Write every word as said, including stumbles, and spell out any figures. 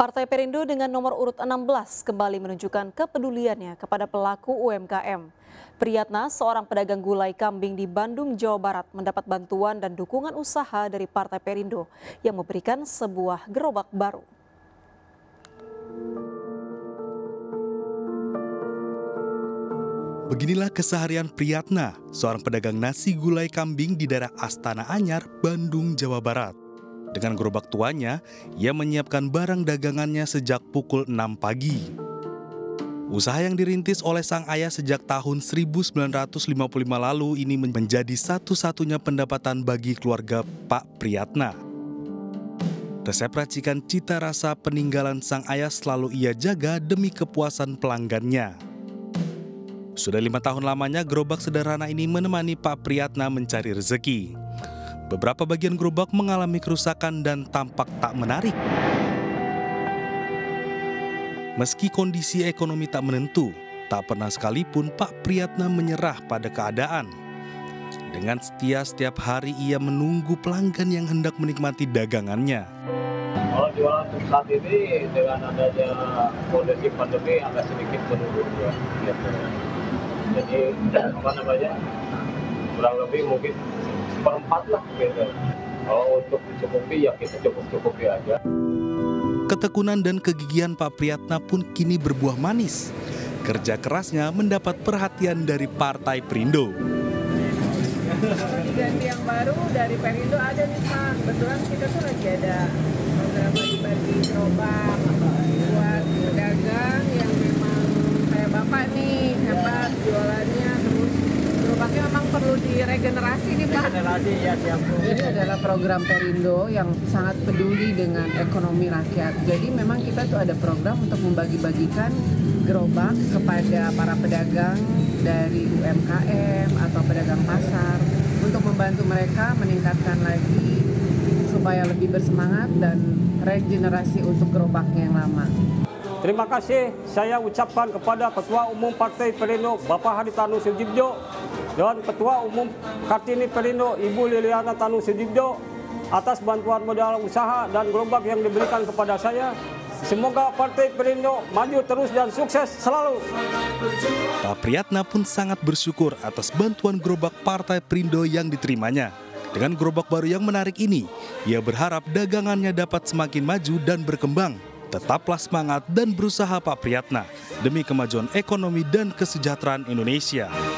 Partai Perindo dengan nomor urut enam belas kembali menunjukkan kepeduliannya kepada pelaku U M K M. Priyatna, seorang pedagang gulai kambing di Bandung, Jawa Barat, mendapat bantuan dan dukungan usaha dari Partai Perindo yang memberikan sebuah gerobak baru. Beginilah keseharian Priyatna, seorang pedagang nasi gulai kambing di daerah Astana Anyar, Bandung, Jawa Barat. Dengan gerobak tuanya, ia menyiapkan barang dagangannya sejak pukul enam pagi. Usaha yang dirintis oleh sang ayah sejak tahun seribu sembilan ratus lima puluh lima lalu ini menjadi satu-satunya pendapatan bagi keluarga Pak Priyatna. Resep racikan cita rasa peninggalan sang ayah selalu ia jaga demi kepuasan pelanggannya. Sudah lima tahun lamanya gerobak sederhana ini menemani Pak Priyatna mencari rezeki. Beberapa bagian gerobak mengalami kerusakan dan tampak tak menarik. Meski kondisi ekonomi tak menentu, tak pernah sekalipun Pak Priyatna menyerah pada keadaan. Dengan setia setiap hari ia menunggu pelanggan yang hendak menikmati dagangannya. Kalau jualan saat ini dengan adanya kondisi pandemi agak sedikit menurun ya. Jadi apa namanya, kurang lebih mungkin seperempat lah gitu. Kalau untuk dicukupi ya kita cukup-cukupi aja. Ketekunan dan kegigihan Pak Priyatna pun kini berbuah manis. Kerja kerasnya mendapat perhatian dari Partai Perindo. Ganti yang baru dari Perindo ada nih Pak. Kebetulan kita tuh lagi ada program bagi-bagi gerobak buat pedagang yang memang kayak Bapak nih, hebat jualannya, terus gerobaknya memang perlu diregenerasi nih Pak. Regenerasi ya siap. Ini adalah program Perindo yang sangat peduli dengan ekonomi rakyat. Jadi memang kita tuh ada program untuk membagi-bagikan gerobak kepada para pedagang dari U M K M atau pedagang pasar untuk membantu mereka meningkatkan lagi supaya lebih bersemangat dan regenerasi untuk gerobaknya yang lama. Terima kasih saya ucapkan kepada Ketua Umum Partai Perindo Bapak Haritanu Sudibyo dan Ketua Umum Kartini Perindo Ibu Liliana Tanu Sudibyo atas bantuan modal usaha dan gerobak yang diberikan kepada saya. Semoga Partai Perindo maju terus dan sukses selalu. Pak Priyatna pun sangat bersyukur atas bantuan gerobak Partai Perindo yang diterimanya. Dengan gerobak baru yang menarik ini, ia berharap dagangannya dapat semakin maju dan berkembang. Tetaplah semangat dan berusaha Pak Priyatna demi kemajuan ekonomi dan kesejahteraan Indonesia.